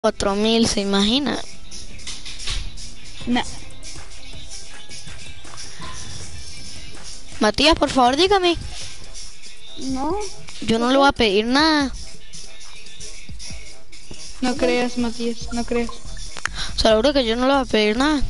4000, ¿se imagina? No, Matías, por favor, dígame. No, Yo no le voy a pedir nada. no creas, Matías, no creas. Seguro que yo no le voy a pedir nada.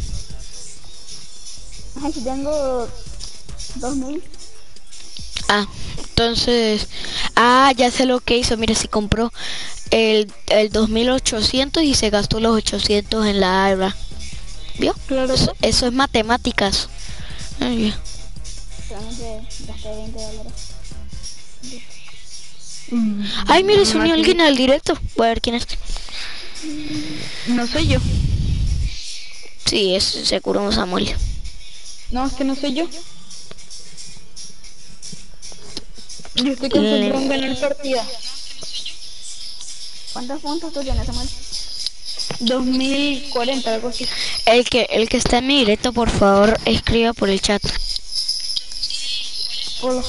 ay, si tengo 2000. Ah, entonces... ya sé lo que hizo. Mire, si compró el 2800 y se gastó los 800 en la arma. ¿Vio? Claro. Eso es matemáticas. Ay, Solamente gasté $20. Ay, mire, se unió alguien al directo. Voy a ver quién es. No soy yo. Sí, es seguro un Samuel. No, es que no soy yo. Yo estoy concentrado en ganar partida. ¿Cuántos puntos tú tienes, Samuel? 2040, algo así. El que está en mi directo, por favor, escriba por el chat. Hola.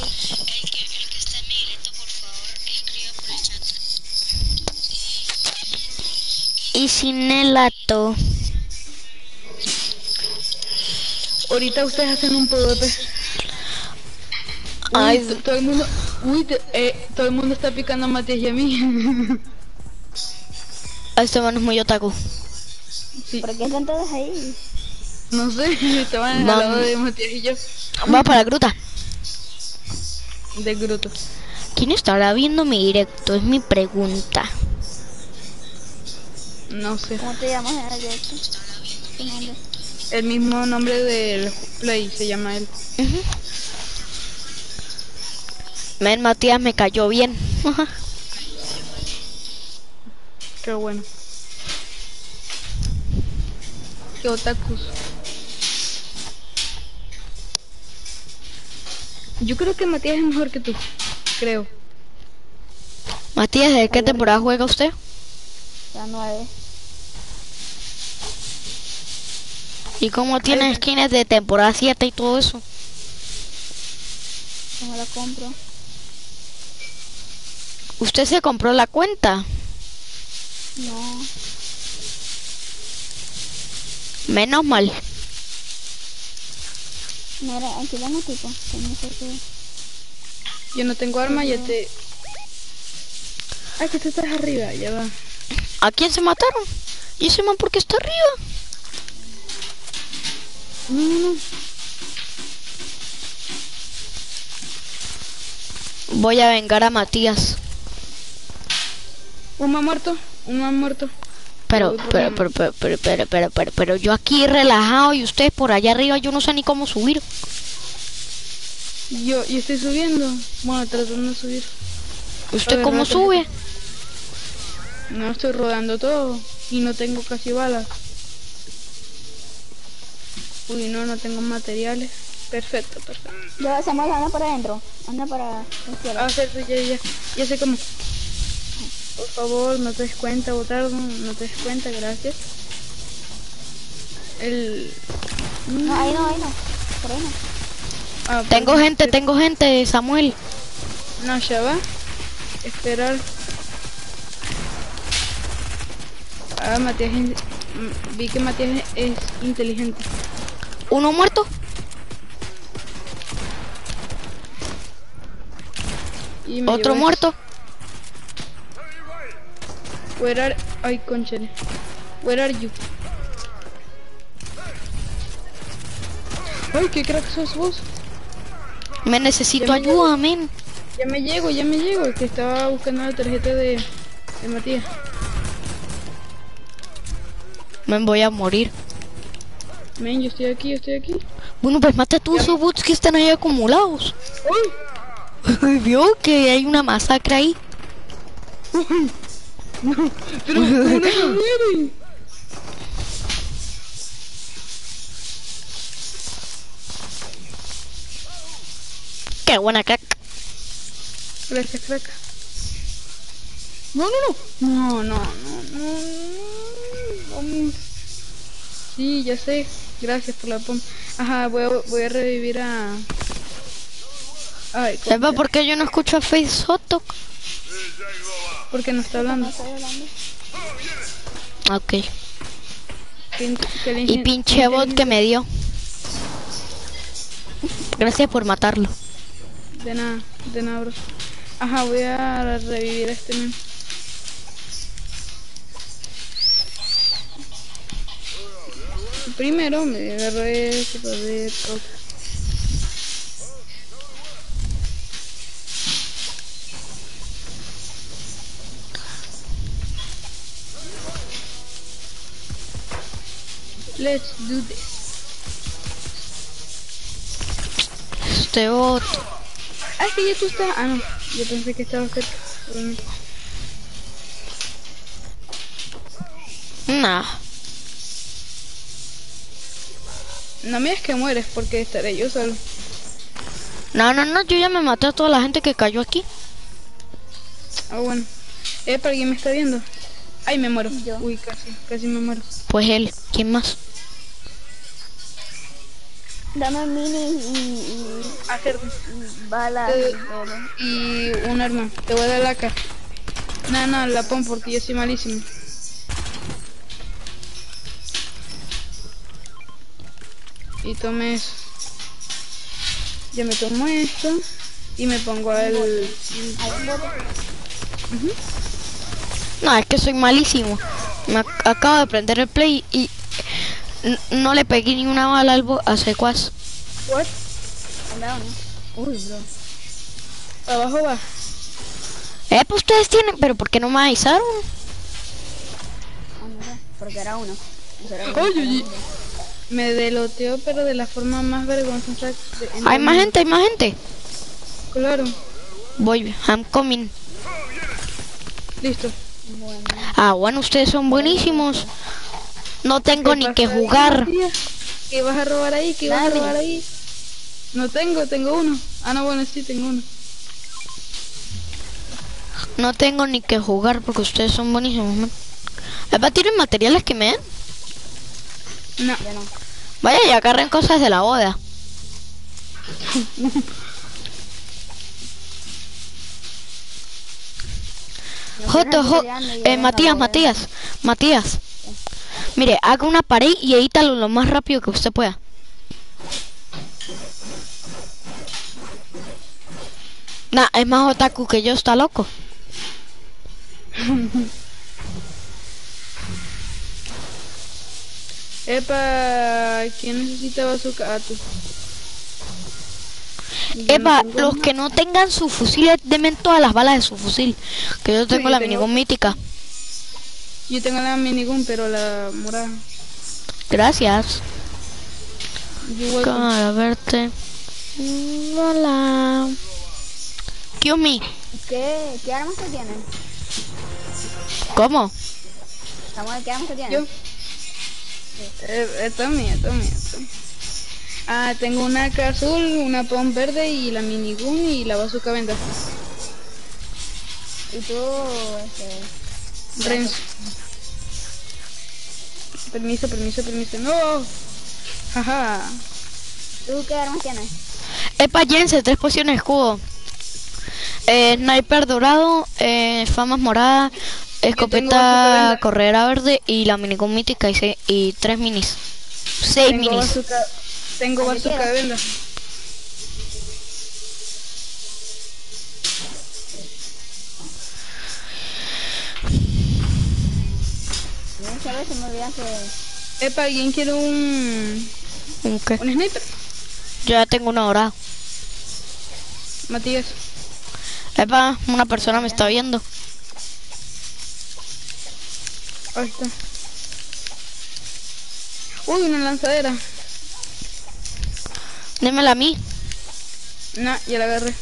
Y sin el ato. Ahorita ustedes hacen un PvP. Ay, Todo el mundo... todo el mundo está picando a Matías y a mí. este man es muy otaku. Sí. ¿Por qué están todos ahí? No sé, estaban al lado de Matías y yo. Vamos para la gruta. De Gruto. ¿Quién estará viendo mi directo? Es mi pregunta. No sé. ¿Cómo te llamas en el directo? ¿Tu nombre? El mismo nombre del Play se llama él. Men, Matías me cayó bien. Qué bueno. Qué otakus. Yo creo que Matías es mejor que tú. Creo. Matías, ¿de qué temporada juega usted? La 9. ¿Y cómo tiene skins de temporada 7 y todo eso? ¿Cómo la compro? ¿Usted se compró la cuenta? No. Menos mal. Mira, aquí tengo tipo. Que no sé qué. Yo no tengo arma, ya te... Ay, que tú estás arriba, ya va. ¿A quién se mataron? ¿Y ese man por qué está arriba? No. Voy a vengar a Matías. Un man muerto. Pero yo aquí relajado y ustedes por allá arriba, yo no sé ni cómo subir. Yo estoy subiendo. Bueno, tratando de subir. ¿Usted ver, cómo no, sube? No, estoy rodando todo. Y no tengo casi balas. Uy, no tengo materiales. Perfecto. Yo, Samuel, anda para adentro. Anda para la izquierda. Ah, cierto, ya sé cómo. Por favor, no te des cuenta, Botardo. No te des cuenta, gracias. No, ahí no. Por ahí no. Ah, Tengo gente, Samuel. No, ya va. Esperar. Matías vi que Matías es inteligente. ¿Uno muerto? Y me ¿Otro llevó muerto? Ay, conchale. Where are you? Ay, qué crack sos vos. Me necesito Ya me ayuda, men. Ya me llego. Que estaba buscando la tarjeta de Matías. Me voy a morir. Men, yo estoy aquí. Bueno, pues mata a todos esos bots que están ahí acumulados. ¡Uy! ¿Vio que hay una masacre ahí? Pero ¿cómo no se mueren? Qué buena crack. Gracias, crack. No. Vamos. Sí, ya sé. Gracias por la pom. Ajá, voy a revivir a... Ay, ¿Sabes por qué yo no escucho a Face Hot Dog? porque no está hablando. No estoy hablando. Ok. Que el Y pinche bot que me dio. Gracias por matarlo. De nada, bro. Ajá, voy a revivir a este men. Primero me agarré poder. Let's do this. Este bot. Ah, es que ya tú estás. Ah, no. Yo pensé que estaba cerca. Nah. No me digas que mueres porque estaré yo solo. No, yo ya me maté a toda la gente que cayó aquí. Ah, bueno. ¿Para alguien me está viendo? Ay, me muero. Yo. Uy, casi me muero. Pues él, ¿quién más? Dame mini Hacer y balas Eh, y todo. y un arma. Te voy a dar la AK. No, la pon porque yo soy malísimo. Y tome eso. Ya me tomo esto. Y me pongo el... Hay un bote. No, es que soy malísimo. Acabo de prender el play y no le pegué ni una bala a secuaz. What? ¿Andado, no? Uy, bro. Abajo va. Pues ustedes tienen, pero ¿por qué no me avisaron? Ah, mira, porque era uno. Oye. Me deloteó, pero de la forma más vergonzosa. Hay más gente, hay más gente. Claro. Voy, I'm coming. Listo. Bueno. Ah, bueno, ustedes son buenísimos. No tengo ¿Qué ni pasa que ahí, jugar. Matías? ¿Qué vas a robar ahí? ¿Qué vas a Dame. robar ahí? No tengo uno. Ah, no, bueno, sí, tengo uno. No tengo ni que jugar porque ustedes son buenísimos, man. ¿Tienen materiales que me den? No. Ya no. Vaya, y agarren cosas de la boda. Matías. Mire, haga una pared y edítalo lo más rápido que usted pueda. Nah, es más otaku que yo, está loco. ¿Quién necesita bazooka? Ah, tú. Yo Epa, no tengo los más. que no tengan su fusil, denme todas las balas de su fusil. Que yo tengo yo la tengo- minigun mítica. Yo tengo la minigun, pero la morada. Gracias. You welcome. Para verte. Hola. Excuse me. ¿Qué armas que tienen? ¿Cómo? Samuel, ¿qué armas que tienen? Yo. Esto es mío. Ah, tengo una AK azul, una POM verde y la minigun y la bazooka venda. Y tú, Renzo. Permiso. No. Jaja. ¿tú qué armas tienes? Epa, llévense 3 pociones de escudo. Sniper dorado, famas morada, bazooka escopeta venda. corredera verde y la minigun mítica y 3 minis. 6 minis. Tengo ¿A qué bazooka quieres? de venda. A ver si me olvidas que... ¿Alguien quiere un ¿Qué? sniper? Yo ya tengo una dorada. Matías. Epa, una persona me está viendo. Ahí está. Uy, una lanzadera. Démela a mí. No, ya la agarré.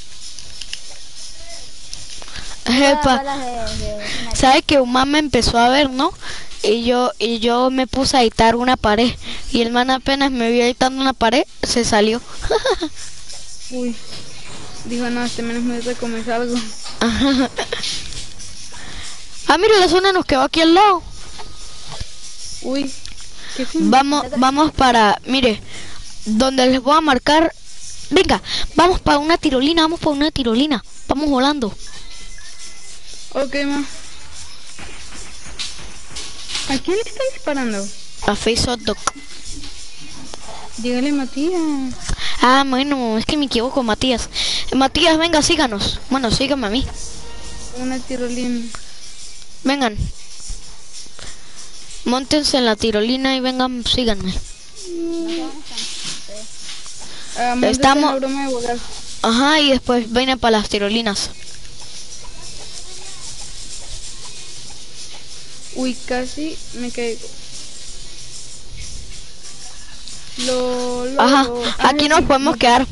Epa, balas de ¿sabe que un man me empezó a ver, no? Y yo me puse a editar una pared. Y el man apenas me vio editando una pared, se salió. Uy. Dijo, no, este menos me dice comer algo. Ah, mira, la zona nos quedó aquí al lado. Uy. ¿Qué fin? Vamos para, mire, donde les voy a marcar. Venga, vamos para una tirolina, vamos volando. Ok, ma. ¿A quién le están disparando? A Face Hot Dog. Dígale Matías. Ah, bueno, es que me equivoco, Matías. Matías, venga, síganos. Bueno, síganme a mí. Una tirolina. Vengan. Móntense en la tirolina y vengan, síganme. Estamos- La broma de volar. Ajá, y después vienen para las tirolinas. Uy, casi me caigo. Ajá, aquí nos podemos quedar.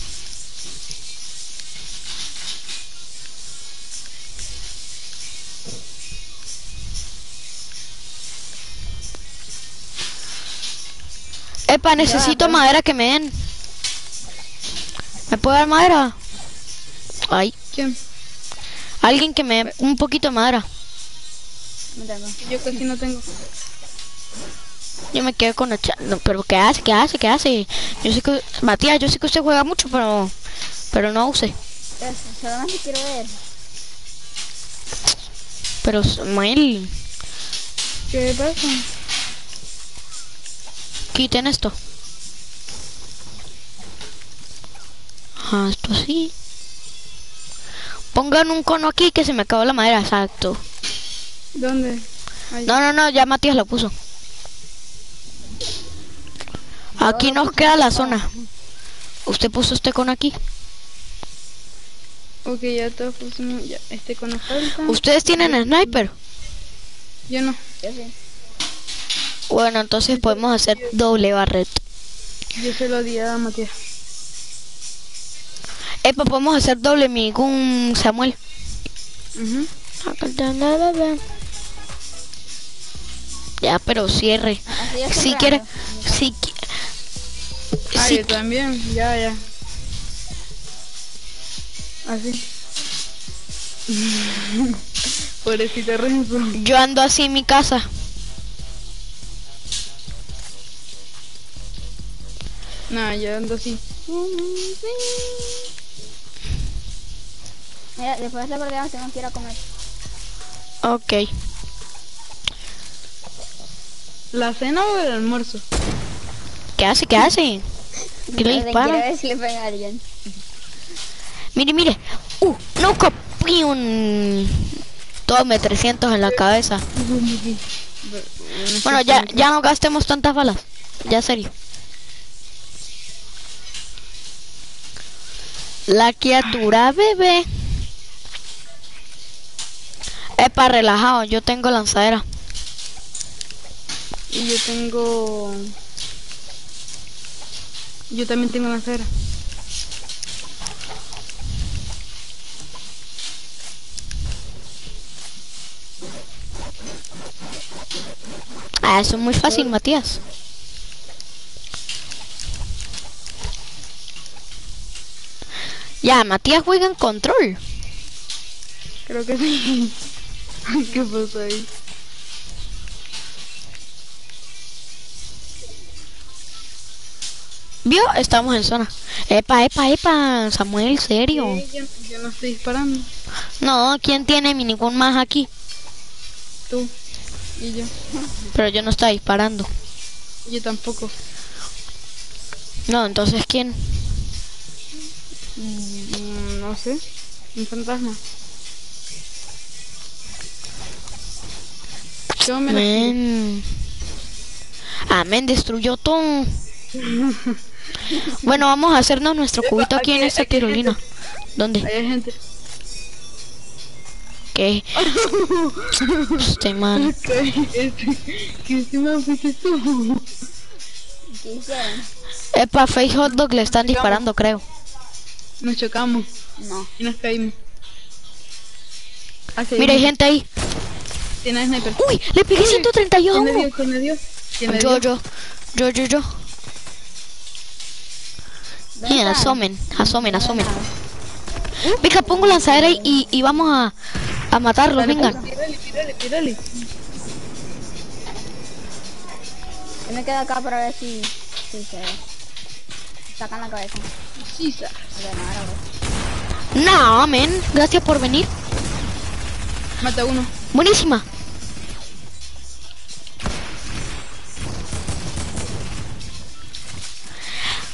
Epa, necesito madera que me den. ¿Me puede dar madera? Ay, ¿Quién? alguien que me dé un poquito de madera. Me tengo. Yo casi no tengo. Yo me quedé con no, pero ¿qué hace? ¿Qué hace? ¿Qué hace? Yo sé que Matías, yo sé que usted juega mucho, pero no use. Solamente quiero ver. Pero Samuel, ¿Qué pasa? quiten esto. Ajá, esto sí. Pongan un cono aquí que se me acabó la madera, exacto. ¿Dónde? Ahí. No, ya Matías lo puso. Aquí nos queda la zona. ¿Usted puso este cono aquí? Ok, ya todos pusimos. Ya, este cono falta. ¿Ustedes tienen sniper? Yo no. Yo sí. Bueno, entonces podemos hacer doble barret. Yo se lo di a Matías. Epa, podemos hacer doble mi con Samuel. Ujú. Ya, pero cierre. Así es Si quiere, si, Ah, si yo también. Ya. Así. Pobrecito Renzo. yo ando así en mi casa. Nah, yo ando así. Mira, después de la partida tengo que ir a comer. Ok. ¿La cena o el almuerzo? ¿Qué hace? ¿Qué hace? ¿Qué le Quiero dispara? ver si le pega a alguien. Mire. No copí un... Tome 300 en la cabeza. Bueno, ya no gastemos tantas balas. Ya, serio. La criatura bebé. Epa, relajado. Yo tengo lanzadera. Y yo tengo... Yo también tengo una cera. Ah, eso es muy fácil, Matías. Ya, Matías juega en control. Creo que sí. ¿Qué pasó ahí? ¿Vio? Estamos en zona. Epa, Samuel, serio. Yo no estoy disparando. No, ¿quién tiene ningún más aquí? Tú y yo. Pero yo no estaba disparando. Yo tampoco. No, entonces ¿quién? No sé. Un fantasma. Yo me la Men. Ah, men, destruyó todo. Bueno, vamos a hacernos nuestro cubito aquí en esta tirolina. ¿Dónde? Hay gente. ¿Qué? Este man. ¿Qué encima fuiste tú? ¿Qué hicieron? Epa, Face Hot Dog le están disparando, creo. Nos chocamos No. y nos caímos. Mira, hay gente ahí. Tiene sniper. Uy, le pegué 132 a ¿Quién le uno. dio? ¿Quién le dio? ¿Quién le Yo. dio? ¿Dónde Mira, están? asomen. Venga, pongo lanzadera y vamos a matarlos, Dale, vengan. Tírale. Yo me quedo acá para ver si se sacan la cabeza. Sí, sa. Bueno, ahora voy. No, men, gracias por venir. Mata uno. Buenísima.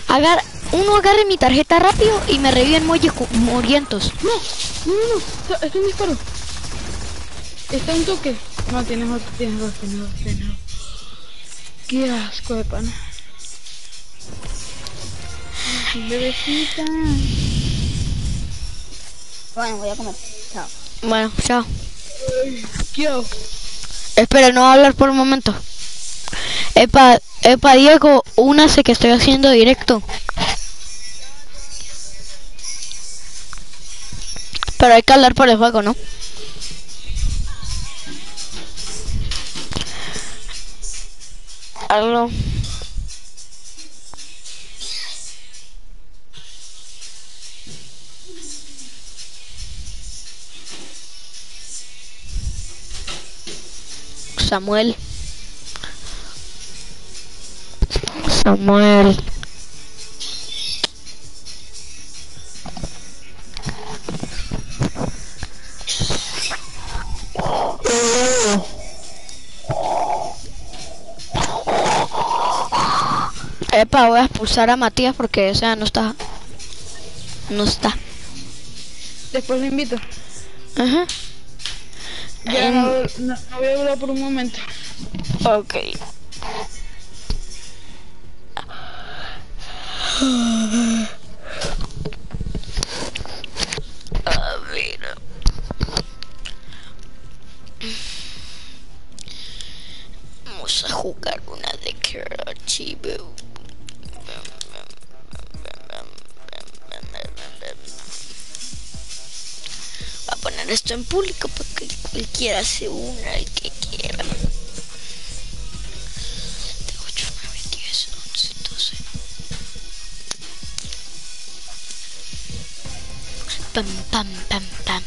Uno agarre mi tarjeta rápido y me reviven murientos. No, no, no, no. Está un disparo. Está un toque. No, tienes otro, tienes dos. Qué asco de pana. Bebecita. Bueno, voy a comer. Chao. Bueno, chao. ¿Qué hago? Espera, no voy a hablar por un momento. Epa, Diego, únase que estoy haciendo directo. Pero hay que hablar por el juego, ¿no? Algo. Samuel. Epa, voy a expulsar a Matías porque, o sea, no está. Después lo invito. Ajá. Ya no voy a hablar por un momento. Ok. A ver. Vamos a jugar una de archivo. Voy a poner esto en público para que cualquiera se una, el que quiera. 8, 9, 10, 11, 12. Pam, pam, pam, pam.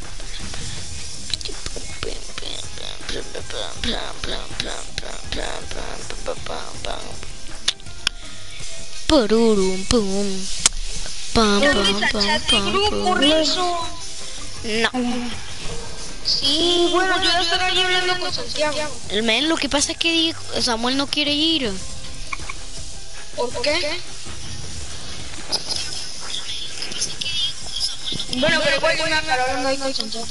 Pururum, pum. Pam, pam, pam, pam, pam. No. Sí, bueno, yo ya estaré ahí hablando con Santiago. El men, lo que pasa es que Samuel no quiere ir. ¿Por qué? Bueno, pero igual yo me acabo hablando ahí con Santiago.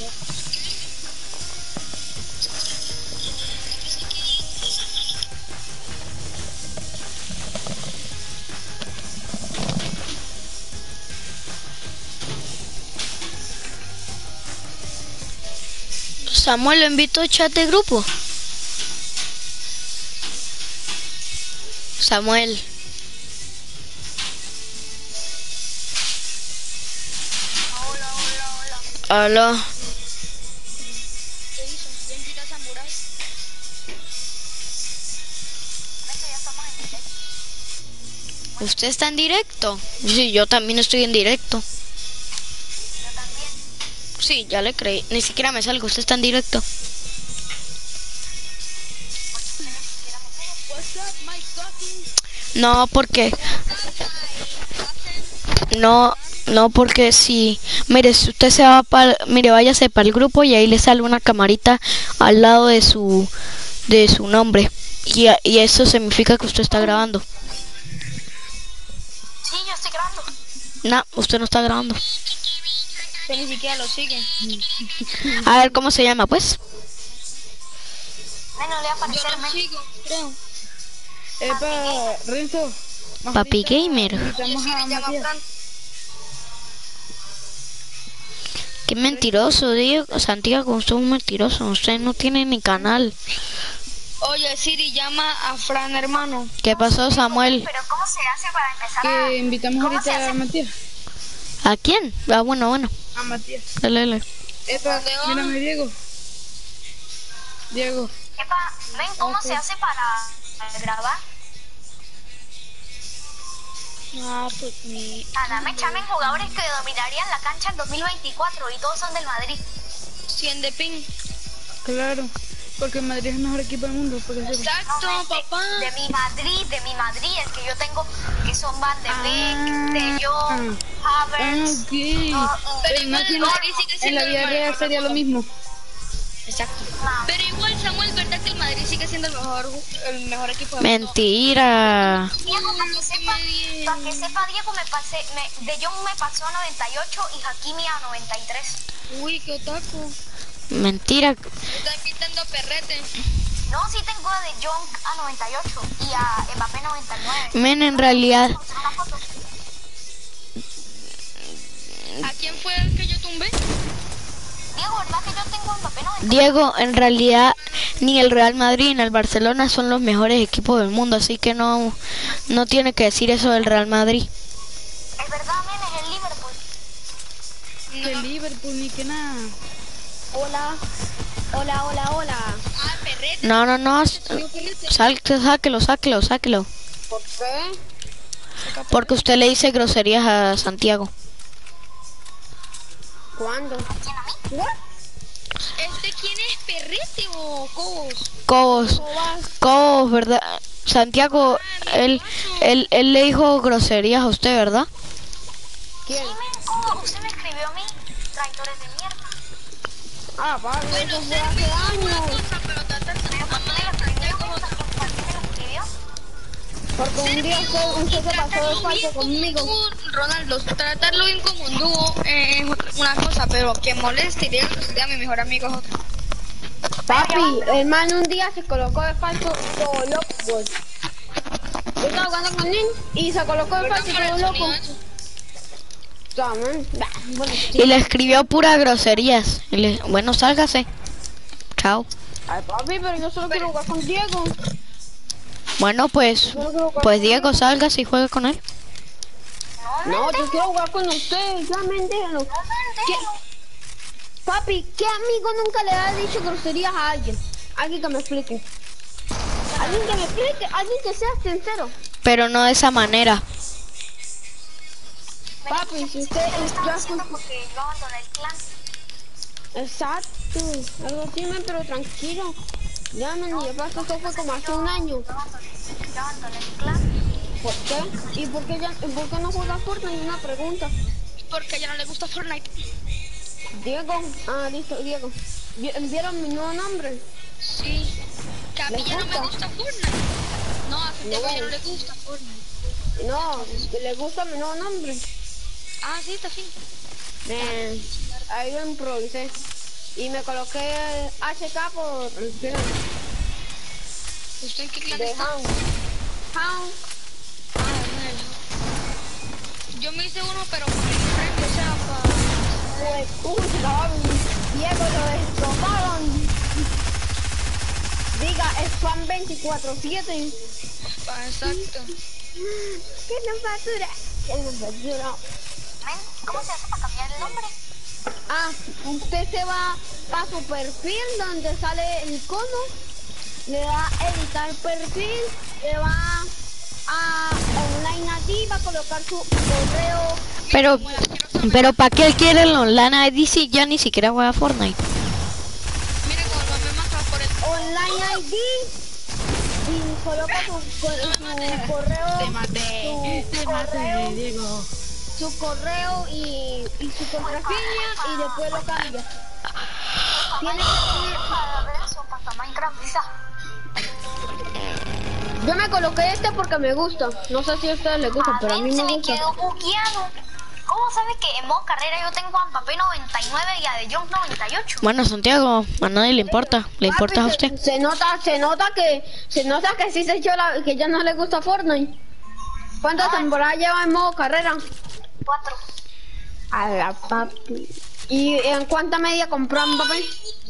Samuel, lo invito a chat de grupo. Samuel. Hola. ¿Qué hizo? ¿Ya invita a Samurai? ¿Usted está en directo? Sí, yo también estoy en directo. Sí, ya le creí. Ni siquiera me salgo. Usted está en directo. No, porque... No, porque si... Mire, si usted se va para... Mire, váyase para el grupo y ahí le sale una camarita al lado de su nombre. Y eso significa que usted está grabando. Sí, yo estoy grabando. No, usted no está grabando. Que ni siquiera lo siguen. A ver, ¿cómo se llama, pues? No le va a aparecer, yo lo sigo, creo. Epa, Renzo. Papi Gamer. Invitamos a Matías. Qué mentiroso, Diego. Santiago, usted es un mentiroso. Usted no tiene ni canal. Oye, Siri, llama a Fran, hermano. ¿Qué pasó, Samuel? Pero ¿cómo se hace para empezar Que invitamos ahorita a Matías. ¿A quién? Ah, bueno. A Matías. Dale. Epa, mírame, Diego. Diego. Epa, ¿ven cómo se hace para grabar? Ah, pues mi... Dame chamen jugadores que dominarían la cancha en 2024 y todos son del Madrid. 100 de ping. Claro, porque Madrid es el mejor equipo del mundo. Exacto, no, papá. De mi Madrid, el que yo tengo, que son Van de Beek, De Jong, Havertz. Pero igual en la vida real sería lo mismo. Exacto. Pero igual Samuel, ¿verdad que el Madrid sigue siendo el mejor equipo del mundo? Mentira. Diego, para que sepa, Diego, De Jong me pasó a 98 y Hakimi a 93. Uy, qué otaku. Mentira. Está invitando a Perrete. No, sí tengo a De Jong a 98 y a Mbappé 99. Men, en realidad, Una foto. ¿A quién fue el que yo tumbé? Diego, ¿verdad que yo tengo a Mbappé 99? Diego, en realidad, ni el Real Madrid ni el Barcelona son los mejores equipos del mundo, así que no tiene que decir eso del Real Madrid. Es verdad, men, es el Liverpool. Que Liverpool ni que nada. Hola. Hola, hola, hola. Ah, Perrete. No, sáquelo. ¿Por qué? Porque usted le dice groserías a Santiago. ¿Cuándo? ¿Quién a mí? ¿Quién es Perrete o Cobos? Cobos, ¿verdad? Santiago, él le dijo groserías a usted, ¿verdad? ¿Quién? Sí, men, ¿cómo? Usted me escribió a mí, traidores de mierda. Ah, vale, Bueno, eso fue usted hace me dijo una años. cosa, pero tratar de ¿Pero por qué me lo escribió, men? ¿Por qué me lo escribió? Porque un día usted se pasó de falso conmigo. Ronaldo, tratarlo bien como un dúo es una cosa, pero que moleste y diga que sería mi mejor amigo es otra. Papi, el man un día se colocó de falso todo loco. Yo estaba jugando con él y se colocó de falso todo loco. Bueno, Y le escribió puras groserías. Bueno, sálgase. Chao. ay, papi, pero yo solo quiero jugar con Diego. Bueno, pues Diego, sálgase y juegue con él. No, yo quiero jugar con usted. Ya me déjenlo. Papi, ¿qué amigo nunca le ha dicho groserías a alguien? Alguien que me explique. Alguien que me explique, alguien que sea sincero. Pero no de esa manera. Papi, si usted Estaba ya diciendo porque yo abandoné el clan. exacto, algo así, men, pero tranquilo. Ya, men, y aparte esto fue como hace un año. Yo abandoné el clan. ¿Por qué? ¿Y por qué no juegas Fortnite? Una pregunta. Porque ya no le gusta Fortnite. Diego, listo, Diego. ¿Vieron mi nuevo nombre? Sí. Que a mí ya no me gusta Fortnite. No, a Santiago ya no le gusta Fortnite. No, ¿le gusta mi nuevo nombre? Ah, sí, está fin. Ahí lo improvisé. Y me coloqué HK por el final ¿Usted en qué clan de está? Hound. Hound. Ah, bueno. Yo me hice uno, pero con mi friend, o sea, Pues, Diego lo destrozaron. Diga, spam 24/7. exacto. ¿Qué nos basura? ¿Qué nos basura? Men, ¿cómo se hace para cambiar el nombre? Usted se va a su perfil donde sale el icono, le da editar perfil, le va a online ID, va a colocar su correo. Pero ¿para qué él quiere el online ID si ya ni siquiera juega Fortnite? Mira cómo me mata por el... Online ID y coloca su correo, su correo y su contraseña y después lo cambia. Tiene que Para Minecraft, Lisa. Yo me coloqué este porque me gusta. No sé si a ustedes les gusta, pero a mí Se me me gusta. quedó bugueado. ¿Cómo sabe que en modo carrera yo tengo a Mbappé 99 y a De Jong 98? Bueno, Santiago, a nadie le importa. Le importa a Papi, usted. Se nota que sí se echó que ya no le gusta Fortnite. ¿Cuántas temporadas lleva en modo carrera? 4. A la papi. ¿Y en cuánta media compró Mbappé?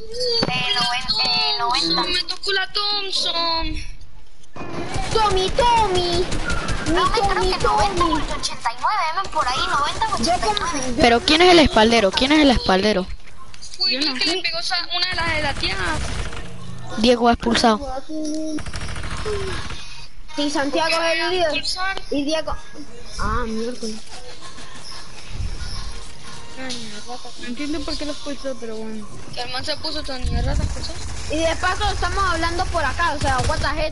90. Me tocó la Thompson. Tommy. No, me creo Tommy. que 90 porque 89, por ahí 90 o Yo 89. Pero ¿quién es el espaldero? ¿Quién es el espaldero? Fui yo el que le pegó una de las de la tía. Diego expulsado. Sí, Santiago es el líder. Y Diego. Miércoles. No entiendo por qué los pulsó, pero bueno. Que el man se puso tan ni ratas cosas. Y de paso estamos hablando por acá, o sea, what the heck.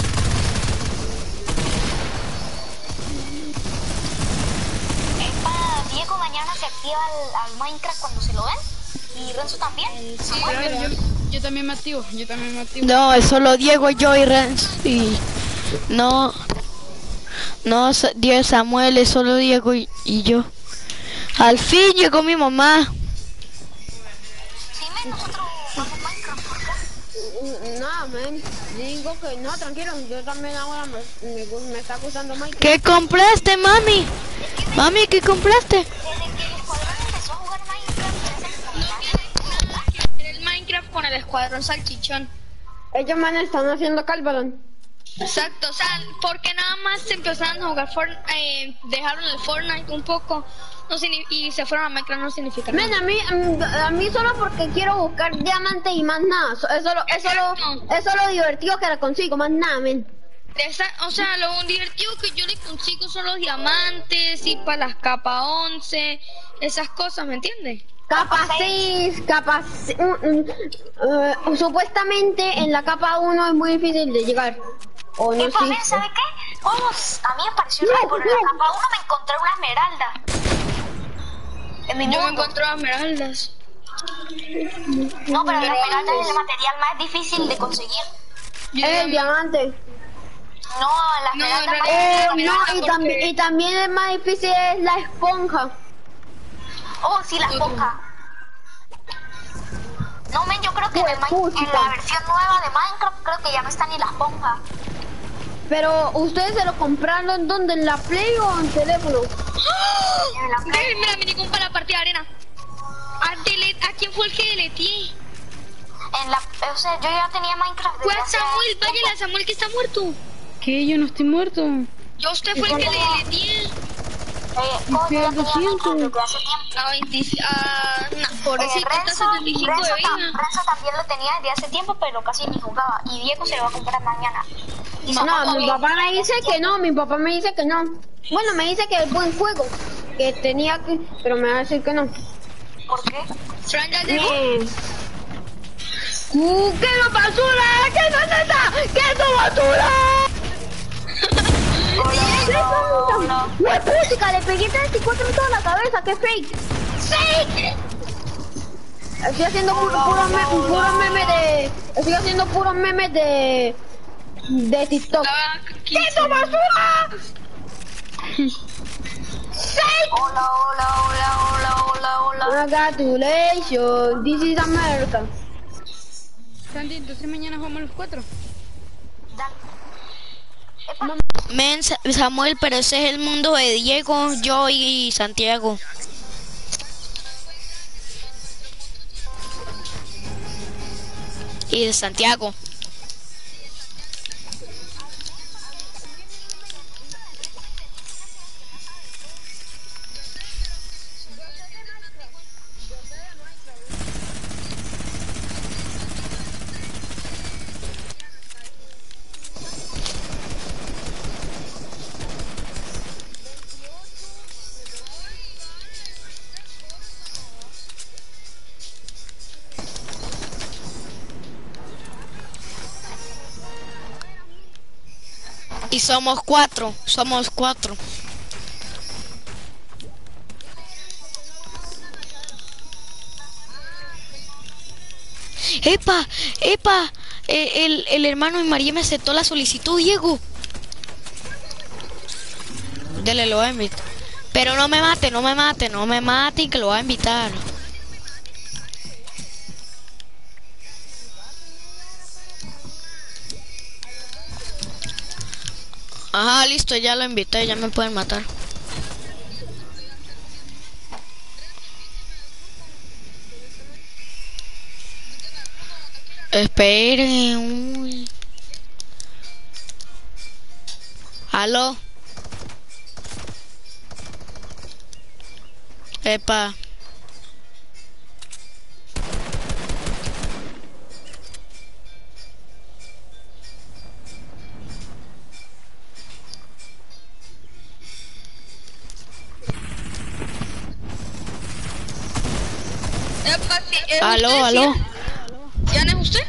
Diego mañana se activa al Minecraft cuando se lo den. Y Renzo también. Sí, Claro, Yo también me activo, No, es solo Diego, yo y Renz. Y no, Diego Samuel, es solo Diego y yo. Al fin llegó mi mamá. Sí, nosotros jugamos Minecraft, ¿por qué? Nada, men. Digo que no, tranquilo. Yo también ahora me está gustando Minecraft. ¿Qué compraste, mami? Mami, ¿qué compraste? Desde que el escuadrón empezó a jugar Minecraft, El Minecraft con el escuadrón salchichón. Ellos manes están haciendo Calvalon. Exacto, o sea, porque nada más empezaron a jugar dejaron el Fortnite un poco y se fueron a Minecraft no significa Men, nada. a mí solo porque quiero buscar diamantes y más nada. Eso es lo divertido que la consigo, más nada, men. O sea, lo divertido que yo le consigo son los diamantes y para las capas 11, esas cosas, ¿me entiendes? Capa 6, supuestamente en la capa 1 es muy difícil de llegar. O no Y pues, sé. ¿sabe qué? Vamos, a mí me pareció raro, pero en la capa 1 me encontré una esmeralda. En mi Yo me mundo. encuentro esmeraldas. No, pero la esmeralda es el material más difícil de conseguir. El diamante. No, la esmeralda en más realidad- difícil. porque- Y también es más difícil es la esponja. Oh, sí, la esponja. No, men, yo creo que en la versión nueva de Minecraft creo que ya no está ni la esponja. Pero ustedes se lo compraron donde, en la Play o en teléfono. En la Play. Mira, minicum para la partida de arena. ¿A quién fue el que deleté? O sea, yo ya tenía Minecraft Fue desde a hace Samuel, tiempo. váyale a Samuel que está muerto. ¿Qué? Yo no estoy muerto. Usted fue el que deleté. Oh, yo ya tenía Minecraft desde hace tiempo. Pobrecito, está Renzo, 75 de vida. Renzo también lo tenía desde hace tiempo, pero casi ni jugaba. Y Diego se lo va a comprar mañana. Y No, mi papá me dice que no, Bueno, me dice que es buen juego, que tenía que, pero me va a decir que no. ¿Por qué? Fran ya llegó. ¿Qué no basura? ¿Qué no es esa? ¿Qué es basura? Hola. ¡Uy, puchica! Le pegué 34 en toda la cabeza, ¡qué fake! ¡Fake! Estoy haciendo puros memes de TikTok. ¿Qué es basura? Hola. Congratulations, this is America. Sandy, entonces mañana jugamos los 4. Men, Samuel, pero ese es el mundo de Diego, yo y Santiago. Y de Santiago. Y somos cuatro. ¡Epa! El hermano de María me aceptó la solicitud, Diego. Dele, lo voy a invitar. Pero no me mate, que lo voy a invitar. Ajá, listo, ya lo invité, ya me pueden matar. Esperen, uy. ¿Aló? Epa. Aló. ¿Quién es usted?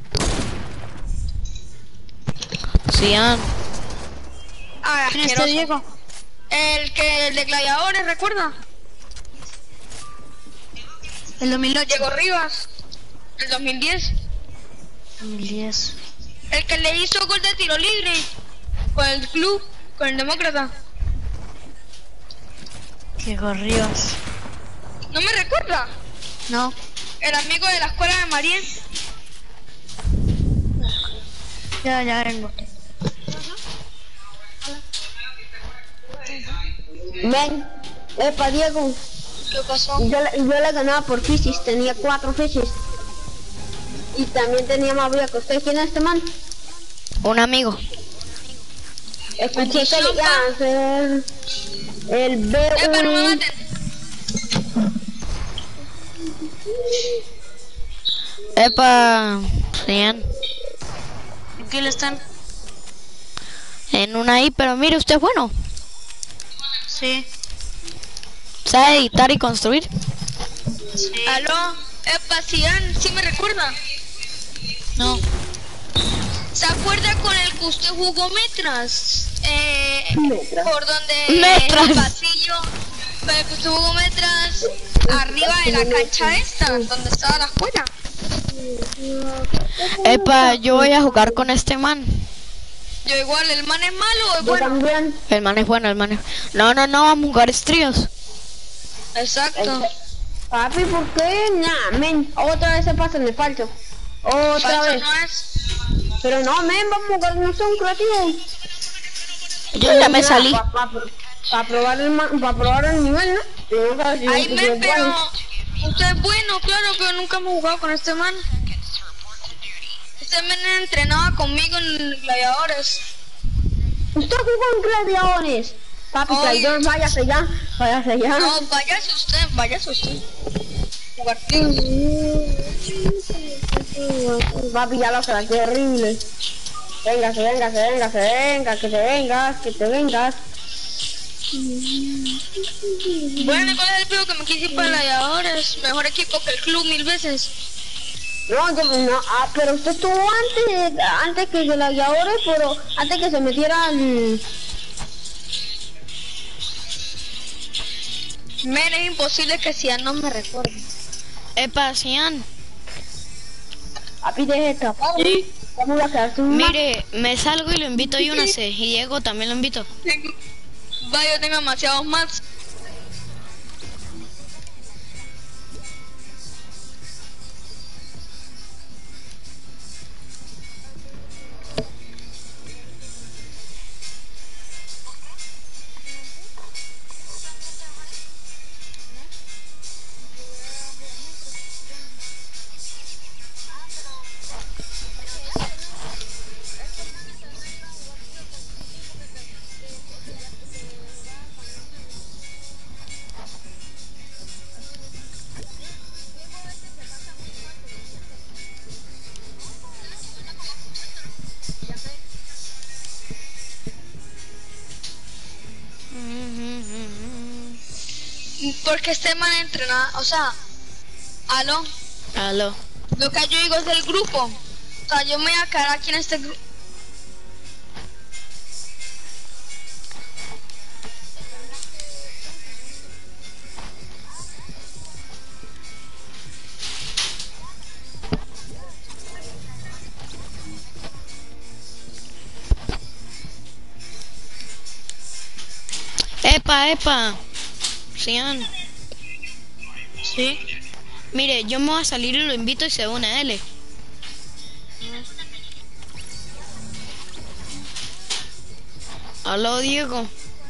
Cian. ¿Quién es Diego? El de Gladiadores, ¿recuerda? El 2008. Diego Rivas. El 2010. 2010. El que le hizo gol de tiro libre con el club, con el Demócrata. Que corrías. ¿No me recuerda? No. El amigo de la escuela de María. Ya vengo. Ven, epa Diego, ¿Qué pasó? yo le ganaba por fichis, tenía 4 fichis. Y también tenía más vida que usted. ¿Quién es este man? Un amigo. Escuché que le iba a hacer el Epa, no me B1. maten. Epa, Cian. ¿En qué le están? En una ahí, pero mire, usted es bueno. Sí. ¿Sabe editar y construir? ¿Aló? Epa, Cian, ¿sí me recuerda? No. ¿Se acuerda con el que usted jugó Metras? Metras. Por donde Metras. el pasillo, con el que usted jugó Metras, arriba de la cancha esta, donde estaba la escuela. Epa, yo voy a jugar con este man. Yo igual, ¿el man es malo o es Yo bueno? también. El man es bueno, el man es... No, vamos a jugar tríos. Exacto. Papi, ¿por qué? Nah, men, otra vez se pasa en el falso. Otra Falso vez. no es. Pero no, men, vamos a jugar, no son creativos. Yo ya me salí. Para probar el nivel, ¿no? Pero no sabes si Ay, si men, es pero bueno. usted es bueno, claro, pero nunca hemos jugado con este man. Este man entrenaba conmigo en gladiadores. Usted jugó en gladiadores. Papi, Ay. traidor, váyase ya. Váyase ya. No, váyase usted. Jugar. Papi, ya lo será, qué horrible. Véngase, que te vengas. Bueno, ¿cuál es el peor que me quise ir para gladiadores? Mejor equipo que el club 1000 veces. No, pero usted estuvo antes que gladiadores, pero antes que se metiera al... Men, es imposible que Cian no me recuerde. Epa, Cian. Papi, deje escapar. Vamos a quedar sin Mire, me salgo y lo invito a Yunase. Y Diego también lo invito. Vaya, yo tengo demasiados más. Porque este man entrena, o sea, aló, Aló. lo que yo digo es del grupo. O sea, yo me voy a quedar aquí en este grupo. Epa. Cian. Sí. Mire, yo me voy a salir y lo invito y se une, L. Aló, Diego.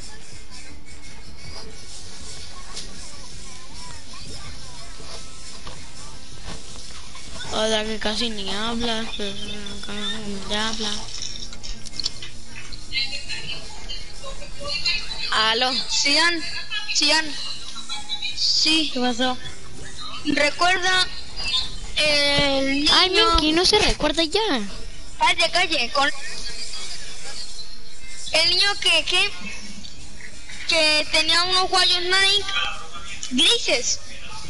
Otra que casi ni habla. Ya habla. Aló. Cian. Sí. ¿Qué pasó? Recuerda el niño... Ay, Minky, no se recuerda ya. Calle, con... El niño que tenía unos guayos Nike grises.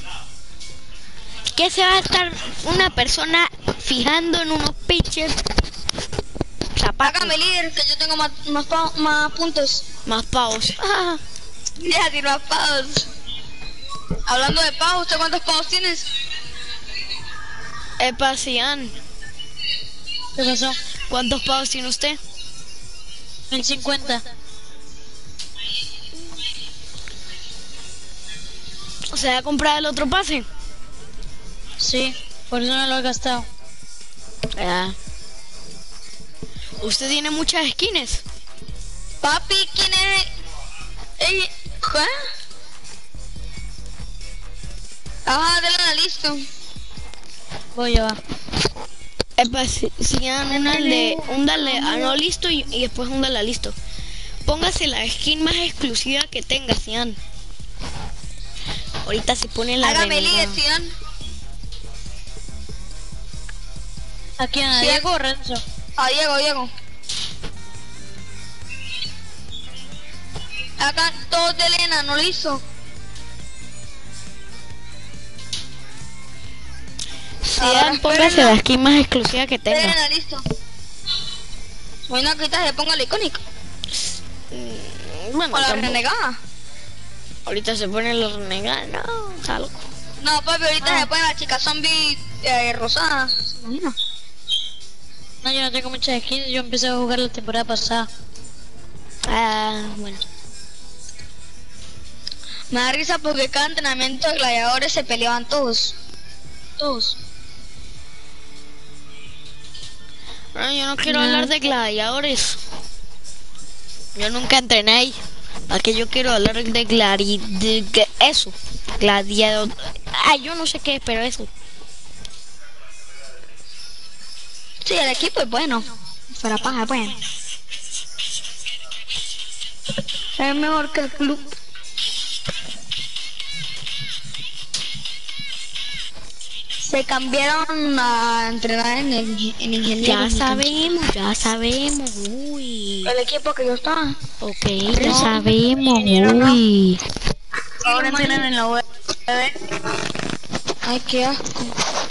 ¿Qué se va a estar una persona fijando en unos pitches zapatos? Hágame líder, que yo tengo más puntos. Más pavos. Ah, Ya, tiro más pavos. Hablando de pavos, ¿usted cuántos pavos tienes? Epa, Cian. ¿Qué pasó? ¿Cuántos pavos tiene usted? 1050. ¿Se va a comprar el otro pase? Sí, por eso no lo he gastado. Ah. ¿Usted tiene muchas skins? Papi, ¿quién es? Ey, ¿qué? Ajá, déjala listo. Voy a va. Epa, sigan un dale a no listo y después un dale a listo. Póngase la skin más exclusiva que tenga, Cian. Ahorita se pone la Hágame renegada. líder, Cian. ¿A quién? ¿A Sí. Diego o Renzo? A Diego. Acá todos de Elena, no listo. Cian, póngase la skin más exclusiva que tenga. Elena, listo. Bueno, ahorita se ponga la icónica. Bueno, O la tampoco. renegada. Ahorita se pone la renegada, no, algo. No, papi, ahorita se pone la chica zombie rosada. ¿Se imagina? No, yo no tengo muchas skins. Yo empecé a jugar la temporada pasada. Ah, bueno. Me da risa porque cada entrenamiento de gladiadores se peleaban todos. Todos. No, yo no quiero hablar de gladiadores. Yo nunca entrené ahí. ¿Para qué yo quiero hablar de eso? Gladiador. Ay, yo no sé qué es, pero eso. Sí, el equipo es bueno. Fuera paja, bueno. Es mejor que el club. Se cambiaron a entrenar en ingeniero. Ya sabemos. Uy. El equipo que yo estaba. Ok, ya sabemos. Uy. Ahora entrenan en la web. Ay, qué asco.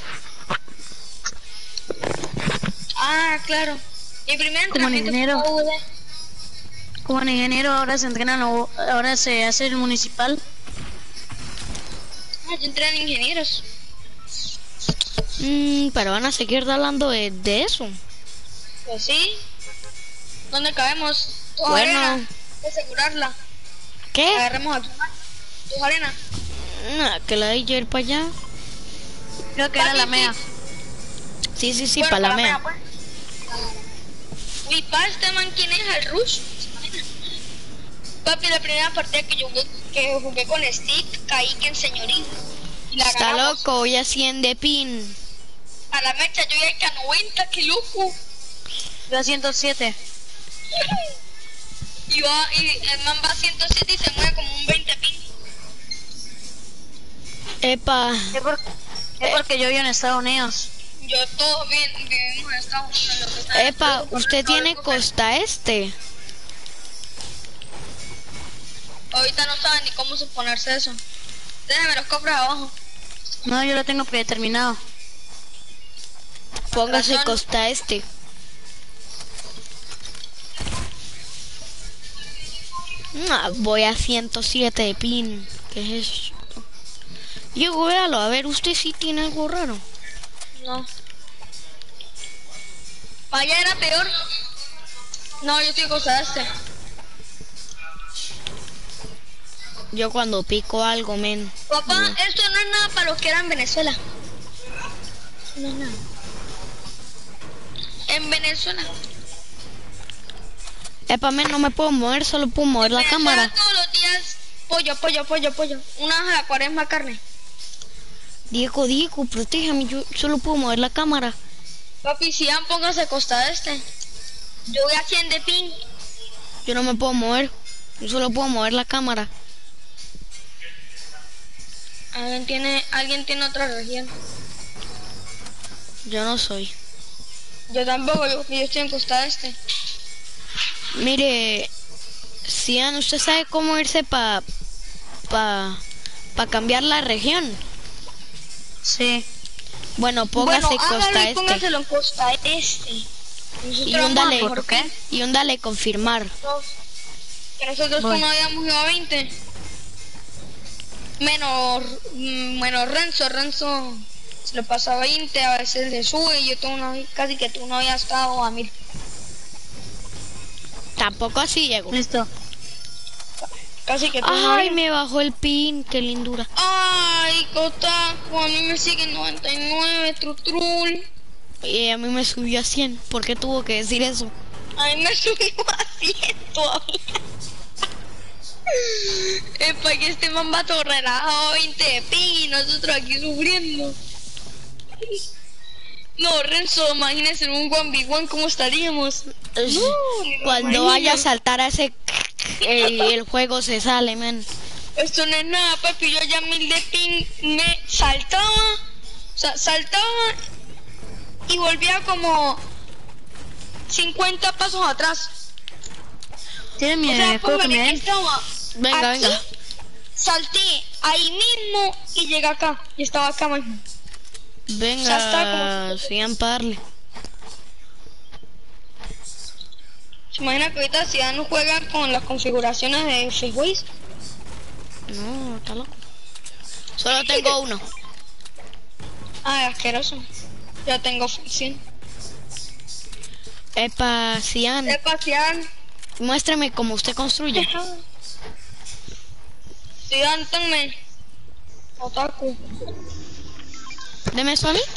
Ah, claro. Mi primer Como entrenamiento ingeniero. fue UD. Como en ingeniero ahora se entrena en la web. Ahora se hace el municipal. Ah, yo entré en ingenieros. Pero van a seguir hablando de eso. Pues sí. ¿Dónde cabemos? Toda Bueno. arena. Hay que asegurarla. ¿Qué? Agarremos a tu arena. Nah, que la de yo ir para allá. Creo que era la mea. Sí, Bueno, para la mea. pues. Uy, pa, este man, ¿quién es? El Rush. Papi, la primera partida que jugué con Stick, caí que en señorita. Y la Está ganamos. loco, voy a 100 de pin. A la mecha yo llegué a 90, qué loco. Yo a 107. Y el man va a 107 y se mueve como un 20 pin. Epa. Es porque yo vivo en Estados Unidos. Yo todos vivimos en Estados Unidos. Lo que está Epa, usted tiene costa este. Ahorita no saben ni cómo suponerse eso. Déjenme los cofres abajo. No, yo lo tengo predeterminado. Póngase razón. costa este. Voy a 107 de pin. ¿Qué es esto? Diego, véalo, a ver, usted sí tiene algo raro. No. Vaya, era peor. No, yo estoy cosa este. Yo cuando pico algo, men. Papá, esto no es nada para los que eran en Venezuela. No es nada. En Venezuela. Epa, men, no me puedo mover, solo puedo mover la Venezuela cámara. todos los días pollo. Una hoja de cuaresma carne. Diego, protégame, yo solo puedo mover la cámara. Papi, si ya póngase costa este. Yo voy a 100 de pin. Yo no me puedo mover, yo solo puedo mover la cámara. ¿Alguien tiene otra región? Yo no soy. Yo tampoco, yo estoy en costa este. Mire, Cian, ¿usted sabe cómo irse pa cambiar la región? Sí. Bueno, póngase Bueno, costa hágalo y este. póngaselo en costa este. Y un ¿qué? y un dale confirmar. Que nosotros Voy. como habíamos ido a 20. Menos Renzo Se lo pasa a 20, a veces le sube y yo tengo una, casi que tú no habías estado a 1000. Tampoco así llego. Listo. Casi que tú no Ay, habías. me bajó el pin, qué lindura. Ay, Kotaku, a mí me siguen 99, trutrul. Y a mí me subió a 100. ¿Por qué tuvo que decir eso? A mí me subió a 100 todavía. Es para que este man va todo relajado, 20 de ping y nosotros aquí sufriendo. No, Renzo, imagínese en un 1v1 cómo estaríamos. Cuando vaya a saltar a ese... el juego se sale, man. Esto no es nada, papi, yo ya 1000 de ping me saltaba. O sea, saltaba y volvía como 50 pasos atrás. Tiene mi O sea, escudo que me póngale que den. estaba Venga, aquí, venga. salté ahí mismo y llegué acá. Y estaba acá mismo. Venga, Ya está, como- sigan para darle. ¿Se imagina que ahorita si no juega con las configuraciones de Freeways? No, está loco. Solo tengo uno. Ay, asqueroso. Ya tengo 100. Epa, Cian, Espacial. muéstrame cómo usted construye. Sigántame. Otaku. Deme eso a mí.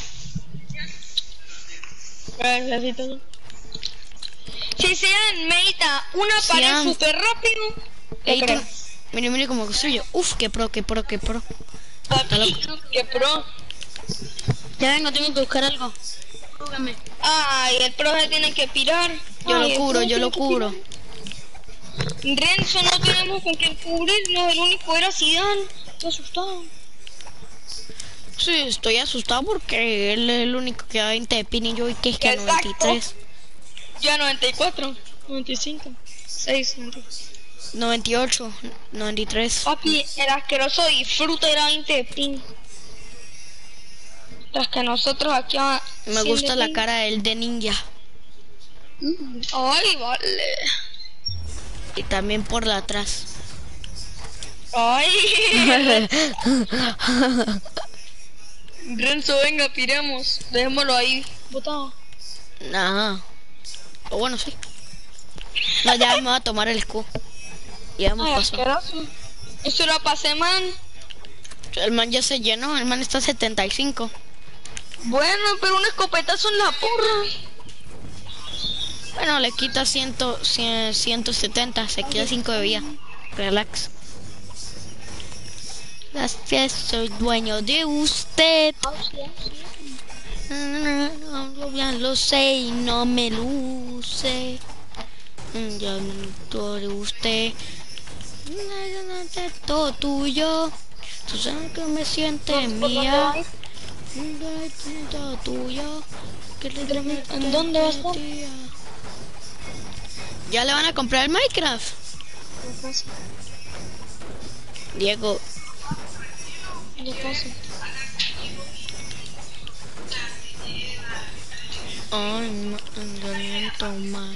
Necesito. Si sean medita una pared Sian. súper rápido. te Edita. creo. Mire, mire cómo construyo. Uf, qué pro, qué pro, qué pro. Papi, qué pro. Ya vengo, tengo que buscar algo. Júgame. Ay, el pro se tiene que pirar. Yo Ay, lo el cubro, pro yo tiene lo que cubro. pirar. Renzo, no tenemos con quién cubrirnos. El único era Zidane. Estoy asustado. Sí, estoy asustado porque él es el único que da 20 de pin y yo y que es que a Exacto. 93. Ya 94, 95, 6, 98, 93. Papi, el asqueroso disfruta era 20 de ping. Tras que nosotros aquí a Me 100 gusta de la ping. cara del de ninja. Ay, vale. Y también por la atrás. Ay. Renzo, venga, piremos. Dejémoslo ahí. Botado. Nada. O bueno, sí. No, ya me voy a tomar el escudo. Ya me Ay, pasó. asqueroso. Eso era para semana. El man ya se llenó, el man está a 75. Bueno, pero un escopetazo en la porra. Bueno, le quita 170, se queda 5 de vida. Relax. Gracias, soy dueño de usted. Ya lo sé y no me luce. Ya todo de usted. Todo tuyo. Tú sabes que me siente mía. Todo tuyo. ¿En dónde va a estar? ¿Ya le van a comprar el Minecraft? Diego, ¿Qué pasa? ay, mandamiento más.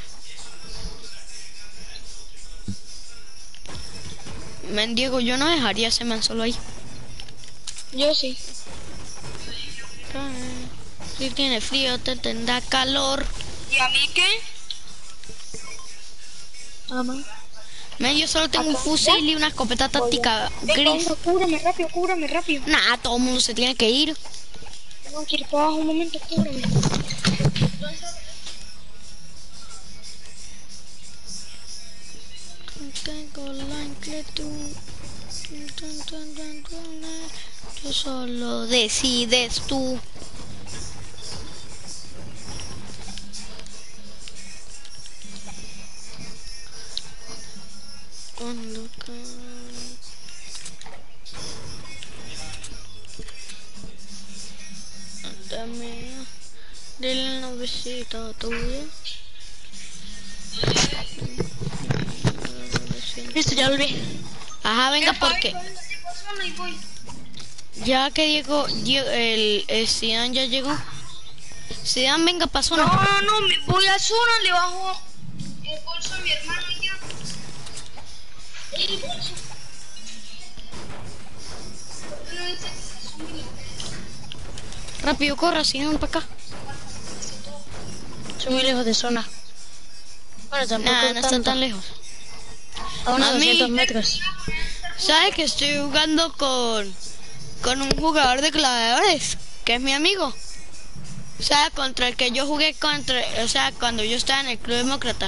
Men, Diego, yo no dejaría ese man solo ahí. Yo sí. Si tiene frío, te tendrá calor. ¿Y a mí qué? Men, yo solo tengo un fusil y una escopeta táctica gris. Cúbrame rápido, cúbrame rápido. Nah, todo el mundo se tiene que ir. Tengo que ir para abajo un momento, cúbrame. Tengo la inquietud. Yo solo decides tú. Cuando dame del novecito tuyo. Listo, ya volví. Ajá, venga, porque ya que el Zidane ya llegó. Zidane, venga, pasó. No, me voy a zona, le bajo el bolso a mi hermano y ya. El bolso. Rápido, corra, sigan para acá. Estoy muy lejos de zona. Bueno, tampoco Nada, no están tanto. tan lejos. A unos Mami. 200 metros. ¿Sabes que estoy jugando con un jugador de gladiadores? Que es mi amigo. O sea, contra el que yo jugué o sea, cuando yo estaba en el Club Demócrata.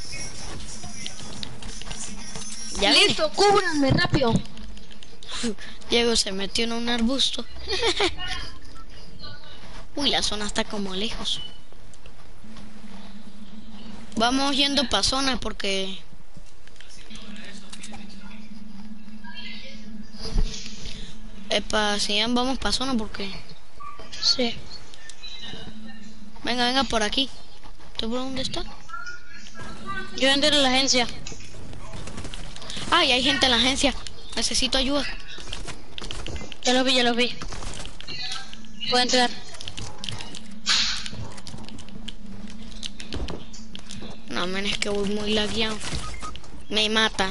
Ya viene. Listo, cúbranme rápido. Diego se metió en un arbusto. Uy, la zona está como lejos. Vamos yendo pa' zona porque... si vamos pa' zona porque... Sí. Venga, venga, por aquí. ¿Tú por dónde está? Yo entro en la agencia. Ay, hay gente en la agencia. Necesito ayuda. Ya los vi, ya los vi. Puedo entrar. No, men, es que voy muy lagueado. Me mata.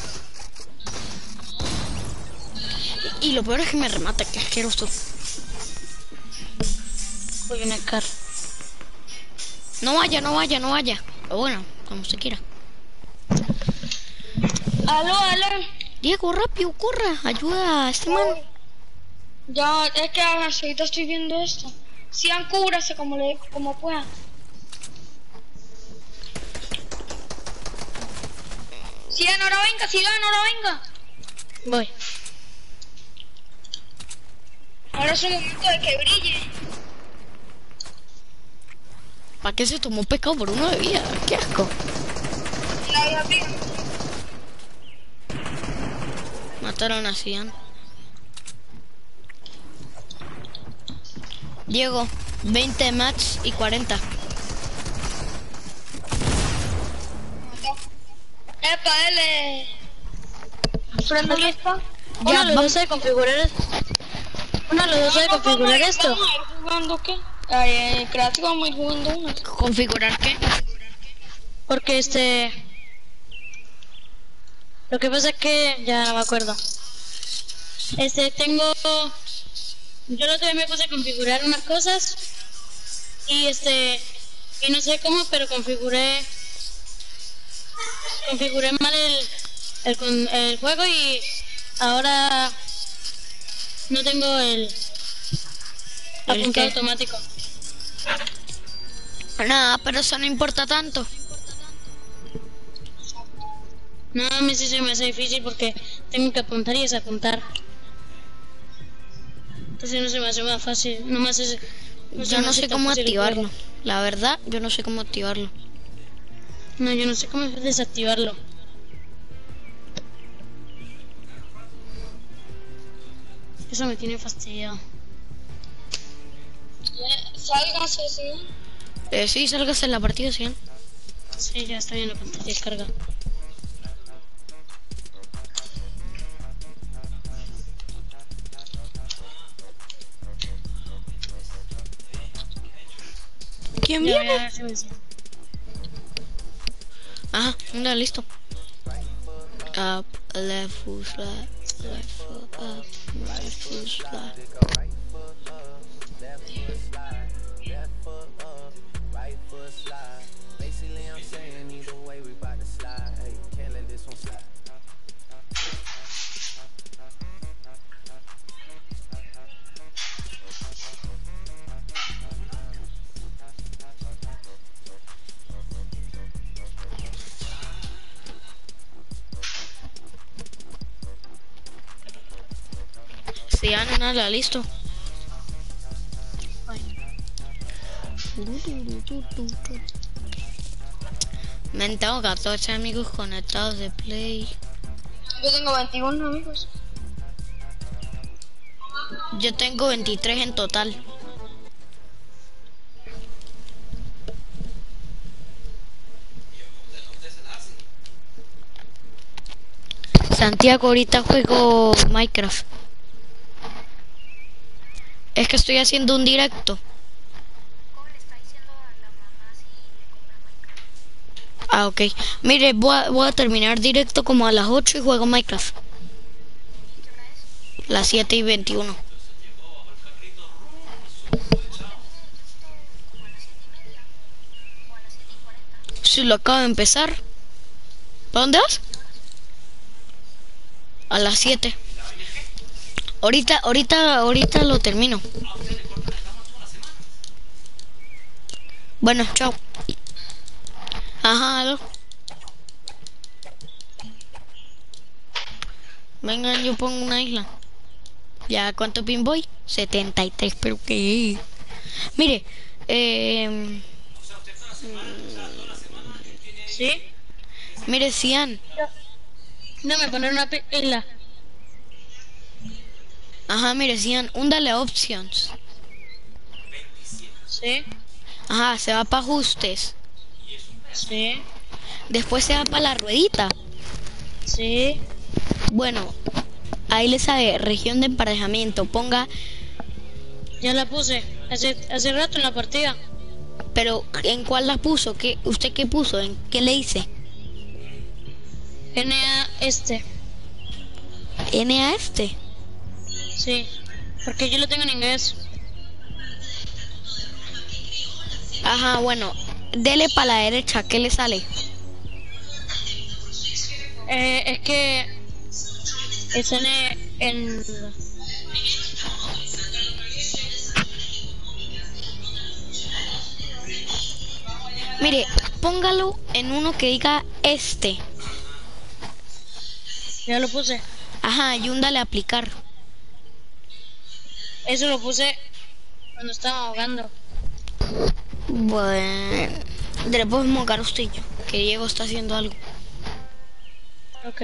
Y lo peor es que me remata, que asqueroso. Voy a Scar. No vaya, no vaya, no vaya. O bueno, como usted quiera. Aló, aló. Diego, rápido, corra. Ayuda a este man. Ya, es que ahorita estoy viendo esto. Sigan, cúbrase como puedan. Sigan, ahora venga, sigan, ahora venga. Voy. Ahora es un momento de que brille. ¿Para qué se tomó pescado por uno de vida? Qué asco. La vida arriba. Mataron a Cian. Diego, 20 match y 40. Epa, dele. Prende esta. Uno de los dos sabe configurar. Uno de los dos sabe configurar esto. Vamos a ir jugando, ¿qué? Creativo, vamos a ir jugando unas. ¿Configurar qué? Porque lo que pasa es que ya no me acuerdo. Tengo. Yo la otra vez me puse a configurar unas cosas y y no sé cómo, pero configuré mal el juego y ahora no tengo el apuntado qué? automático. Nada, pero eso no importa tanto. No, a mí sí se me hace difícil porque tengo que apuntar y desapuntar. Entonces no se me hace más fácil. Yo no sé cómo activarlo. La verdad, yo no sé cómo activarlo. No, yo no sé cómo desactivarlo. Eso me tiene fastidiado. Sálgase, sí. Sí, sálgase en la partida, Cian. Sí, ya está bien la pantalla de descarga. ¿Quién Ya, viene? ya, ya, ya. Ajá, anda, listo. Up, left foot slide, left foot up, right foot slide. Sí, ya no, nada, listo. Men, tengo 14 amigos conectados de Play. Yo tengo 21 amigos. Yo tengo 23 en total. Santiago, ahorita juego Minecraft. Es que estoy haciendo un directo. Ah, ok. Mire, voy a terminar directo como a las 8 y juego Minecraft. Las 7:21. Si lo acabo de empezar. ¿Para dónde vas? A las 7. Ahorita lo termino. Bueno, chao. Ajá, aló. Vengan, yo pongo una isla. ¿Ya cuánto pin voy? 73, pero qué. Mire, ¿Sí? mire, Cian. No me poner una isla. Ajá, mire, Cian, húndale a options. ¿Sí? Ajá, se va para ajustes. ¿Sí? Después se va para la ruedita. ¿Sí? Bueno, ahí le sale región de emparejamiento. Ponga, Ya la puse. Hace rato en la partida. pero ¿en cuál la puso? ¿Usted qué puso? ¿En qué le hice? NA este. N a este. Sí. Porque yo lo tengo en inglés. Ajá, bueno, dele para la derecha. ¿Qué le sale? Es que es en Mire, póngalo en uno que diga este. ya lo puse. Ajá, y húndale a aplicar. Eso lo puse cuando estaba ahogando. Bueno, le podemos montar usted y yo, que Diego está haciendo algo. Ok.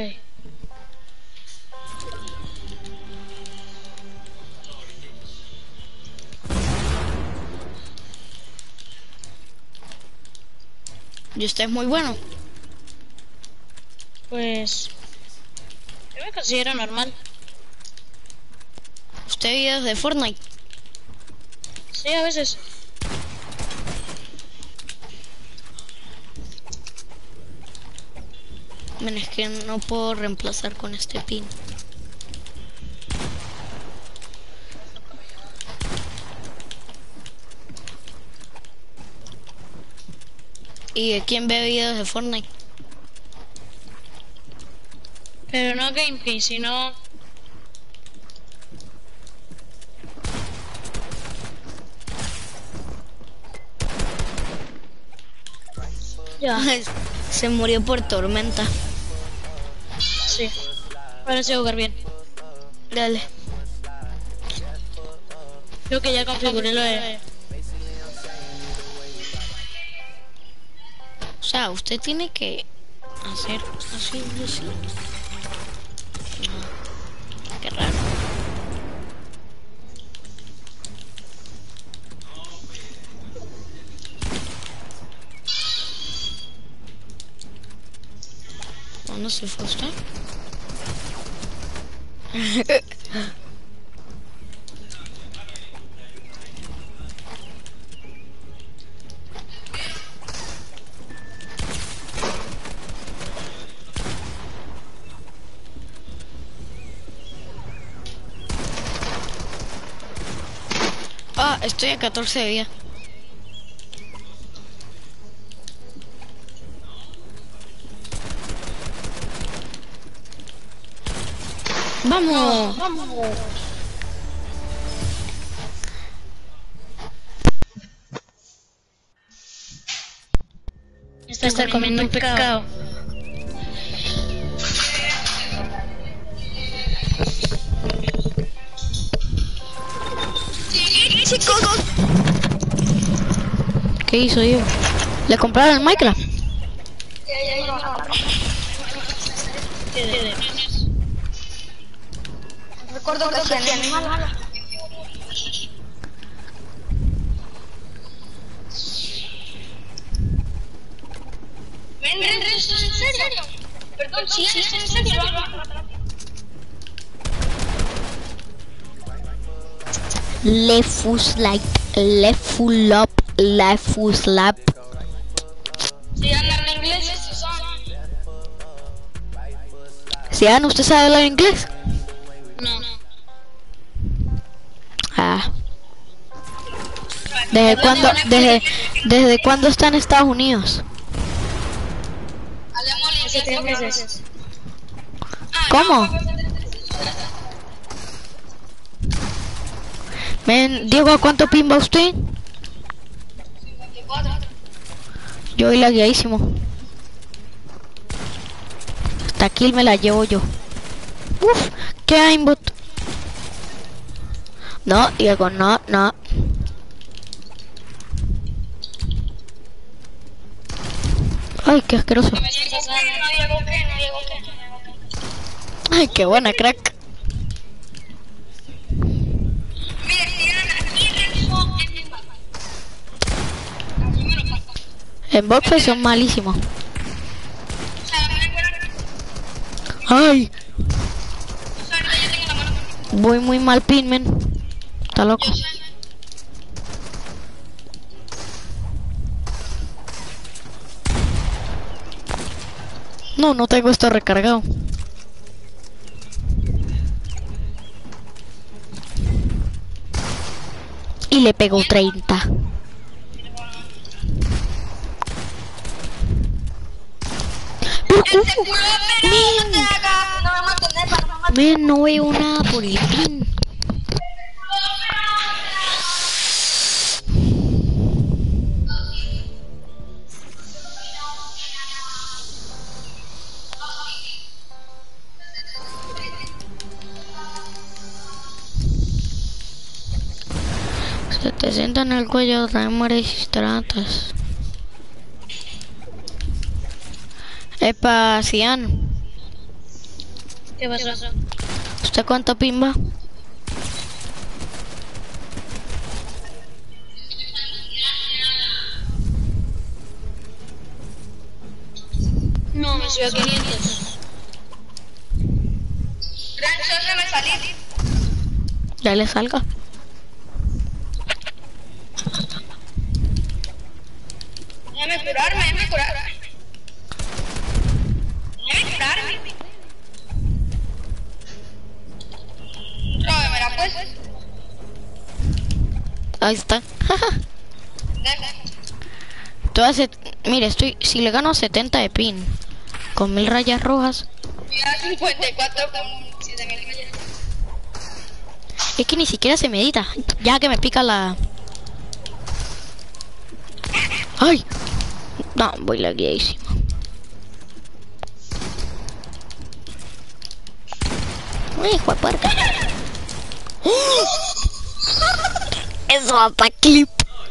Y usted es muy bueno. Pues yo me considero normal. Usted ve videos de Fortnite. Sí, a veces. Bueno, es que no puedo reemplazar con este pin. ¿Y de quién ve videos de Fortnite? Pero no gameplay, sino ya. Se murió por tormenta. Sí. Parece jugar bien. Dale. Creo que ya configuré lo de... O sea, usted tiene que hacer así, así. No, qué raro. ¿Dónde se fue usted? Ah, estoy a 14 de vida. ¡Vamos! Está comiendo un pescado. ¿Qué hizo yo? ¿Le compraron el Minecraft? Recuerdo que se animal. Ven, ¿esto es en serio? Perdón, sí, ¿esto es en serio? Left full slide, left full up, left full slap. Si hablan inglés, estos son. Cian, ¿usted sabe hablar inglés? No. Ah. ¿Desde cuándo está en Estados Unidos? hace 3 meses. ¿Cómo? Ven, Diego, ¿a cuánto pin va usted? 54. Yo voy lagueadísimo. Hasta aquí me la llevo yo. Uf, ¿qué aimbot? No, Diego, no. Ay, qué asqueroso. No Diego qué. Ay, qué buena, crack. Mire, tiran aquí Renzo en el mapa. Así me lo pasa. En boxes son malísimos. O sea, me acuerdo. Ay, O sea, ahorita yo tengo la mano conmigo. voy muy mal pin, men. Está loco. Yo sé. No tengo esto recargado. Y le pegó 30. Este culo de perro, no te hagas. No me mantenés para no matar. Men, no veo nada por el pin. Se te sienta en el cuello, traen mueres y tratas. Epa, Cian, ¿Qué pasó? ¿usted cuánto pin va? No, me subió a 500. Renzo, déjame salir. Ya le salga. Déjame curarme. Déjame curarme. Róbemela, pues. Ahí está. Déjame. Mire, si le gano 70 de pin con 1000 rayas rojas, Mira, 54 con 7000 rayas. es que ni siquiera se medita. Ya que me pica la... ¡Ay! No, voy lagueadísimo. Hijo de puerca. Eso va para clip.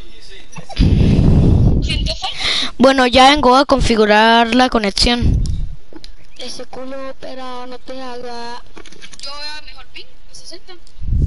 Bueno, ya vengo a configurar la conexión. Ese culo, pero no te haga. Yo veo mejor ping, 60.